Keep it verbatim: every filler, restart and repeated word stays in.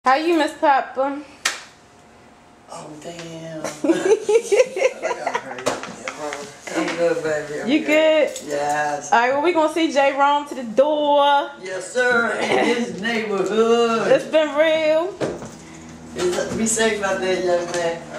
How you, Miss Peppa? Oh, damn. I'm good, baby. I'm you good? good? Yes. All right, well, we going to see J. Rome to the door. Yes, sir. In his neighborhood. It's been real. Be safe out there, young man.